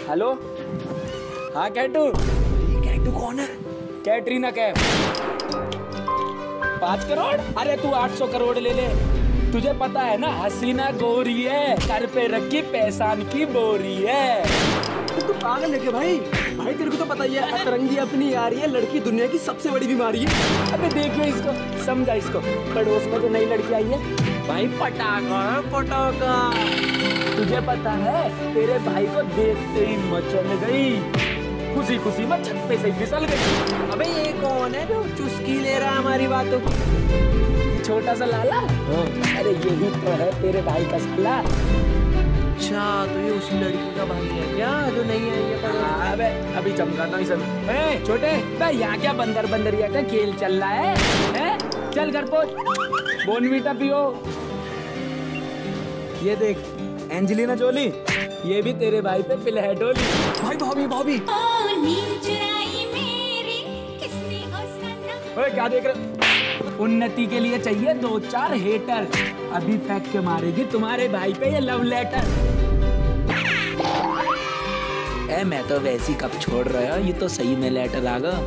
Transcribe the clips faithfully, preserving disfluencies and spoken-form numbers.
Hello, हाँ कैटू। कैटू कौन है? कैटरीना कैफ। पाँच करोड़? अरे तू आठ सौ करोड़ ले ले। तुझे पता है ना, हसीना गोरी है, सर पे रखी पैसान की बोरी है। तू पागल है क्या भाई? भाई तेरे को तो पता ही है, अतरंगी अपनी यारी है, लड़की दुनिया की सबसे बड़ी बीमारी है। अबे देखिए इसको, समझा इसको। पड़ोस में तो नई लड़की आई है भाई, पटाखा पटाखा। तुझे पता है, तेरे भाई को देखते ही मचल गई, खुशी खुशी में छत पे से फिसल गई। अबे ये कौन है जो चुस्की ले रहा है हमारी बातों की? छोटा सा लाला। अरे यही तो है तेरे भाई का साला। अच्छा, तो ये उस लड़की का भाई है क्या जो नहीं है ये? अबे अभी चमकाता ही सब। ए, छोटे बे, यहाँ क्या बंदर बंदरिया का खेल चल रहा है, है? चल घर पहुंच, बोर्नवीटा पियो। ये देख एंजेलिना जोली, ये भी तेरे भाई पे फिल है डोली। भाई भाभी भाभी। ओए क्या देख रहे? उन्नति के लिए चाहिए दो चार हेटर, अभी फेंक के मारेगी तुम्हारे भाई पे ये लव लेटर। ए मैं तो वैसी कब छोड़ रहा, ये तो सही में लेटर आ गया।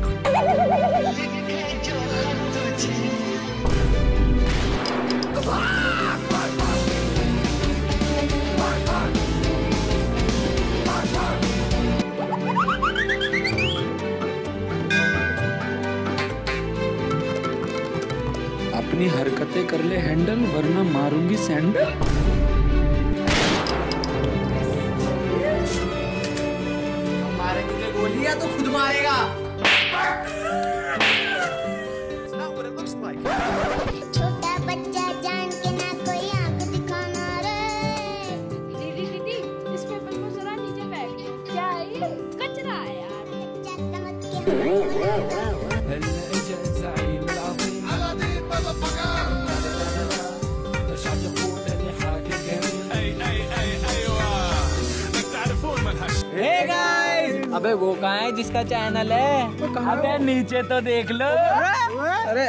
अपनी हरकतें कर ले हैंडल, वरना मारूंगी सैंडल। मारे तुझे गोली या तो खुद मारेगा। छोटा बच्चा जान के ना कोई आंख दिखाना रे। दीदी दीदी, इस पेपर को जरा नीचे फेंक दो। क्या है ये? कचरा है यार। Hey guys! अबे वो कहाँ है जिसका चैनल है? अबे नीचे तो देख लो। अरे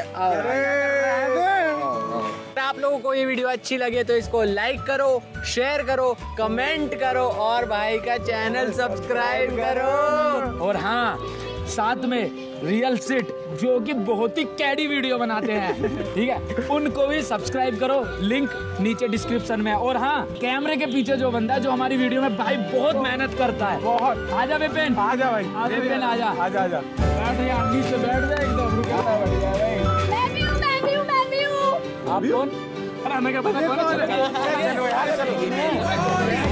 आप लोगों को ये वीडियो अच्छी लगे तो इसको लाइक करो, शेयर करो, कमेंट करो और भाई का चैनल सब्सक्राइब करो। और हाँ, साथ में रियल सिट जो कि बहुत ही कैडी वीडियो बनाते हैं, ठीक है, उनको भी सब्सक्राइब करो, लिंक नीचे डिस्क्रिप्शन में। और हाँ, कैमरे के पीछे जो बंदा है जो हमारी वीडियो में भाई बहुत मेहनत करता है, बहुत। आजा विपिन, आजा भाई, आजा विपिन, आजा आजा आजा बैठ यार, नीचे बैठ जा एकदम। रुका बढ़िया भाई। मैं भी हूँ, मैं भी हूँ, मैं भी हूँ। आप कौन? अरे हमें क्या पता कौन है? चलो यार, चलो।